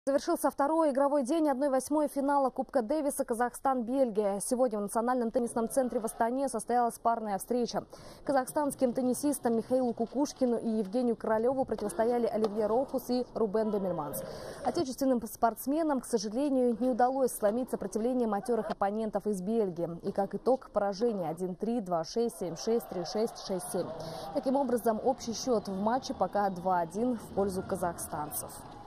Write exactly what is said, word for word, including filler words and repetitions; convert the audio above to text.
Завершился второй игровой день одной восьмой финала Кубка Дэвиса Казахстан-Бельгия. Сегодня в Национальном теннисном центре в Астане состоялась парная встреча. Казахстанским теннисистам Михаилу Кукушкину и Евгению Королеву противостояли Оливье Рохус и Рубен Демельманс. Отечественным спортсменам, к сожалению, не удалось сломить сопротивление матерых оппонентов из Бельгии. И как итог поражение один-три, два-шесть, семь-шесть, три-шесть, шесть-семь. Таким образом, общий счет в матче пока два-один в пользу казахстанцев.